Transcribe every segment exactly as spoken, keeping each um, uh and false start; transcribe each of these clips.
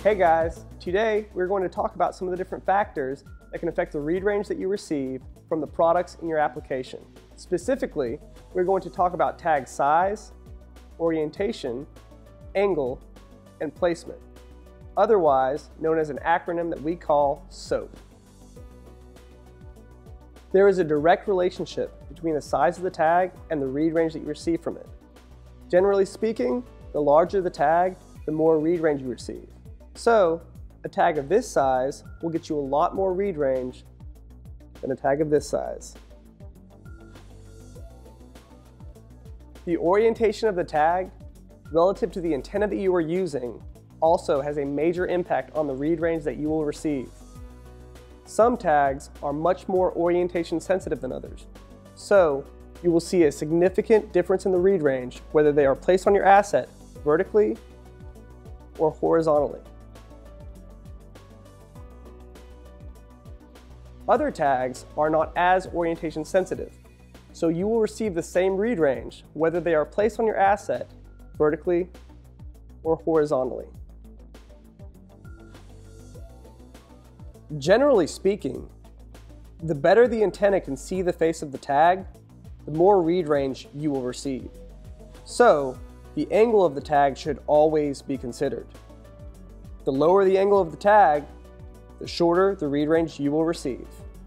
Hey guys, today we're going to talk about some of the different factors that can affect the read range that you receive from the products in your application. Specifically, we're going to talk about tag size, orientation, angle, and placement, otherwise known as an acronym that we call SOAP. There is a direct relationship between the size of the tag and the read range that you receive from it. Generally speaking, the larger the tag, the more read range you receive. So, a tag of this size will get you a lot more read range than a tag of this size. The orientation of the tag relative to the antenna that you are using also has a major impact on the read range that you will receive. Some tags are much more orientation sensitive than others, so you will see a significant difference in the read range whether they are placed on your asset vertically or horizontally. Other tags are not as orientation sensitive, so you will receive the same read range whether they are placed on your asset vertically or horizontally. Generally speaking, the better the antenna can see the face of the tag, the more read range you will receive. So, the angle of the tag should always be considered. The lower the angle of the tag, the shorter the read range you will receive.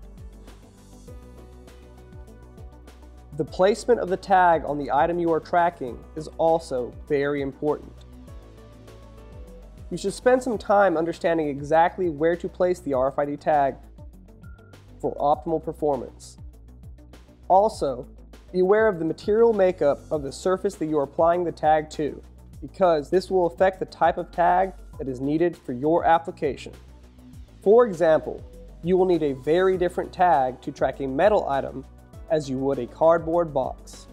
The placement of the tag on the item you are tracking is also very important. You should spend some time understanding exactly where to place the R F I D tag for optimal performance. Also, be aware of the material makeup of the surface that you are applying the tag to, because this will affect the type of tag that is needed for your application. For example, you will need a very different tag to track a metal item as you would a cardboard box.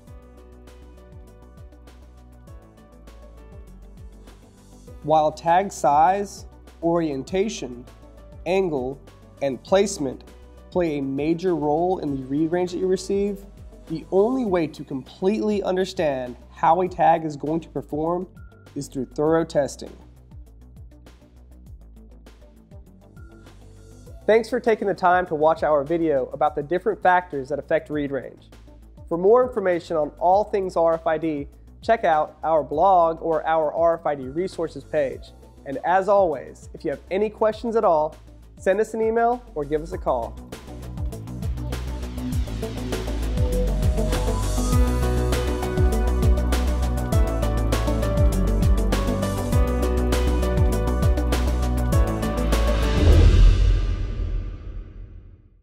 While tag size, orientation, angle, and placement play a major role in the read range that you receive, the only way to completely understand how a tag is going to perform is through thorough testing. Thanks for taking the time to watch our video about the different factors that affect read range. For more information on all things R F I D, check out our blog or our R F I D Resources page. And as always, if you have any questions at all, send us an email or give us a call.